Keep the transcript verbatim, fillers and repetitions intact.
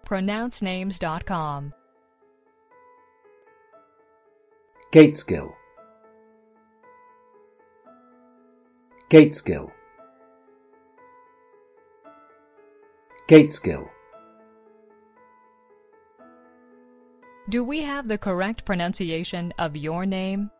pronounce names dot com. Gaitsgill. Gaitsgill. Gaitsgill. Do we have the correct pronunciation of your name?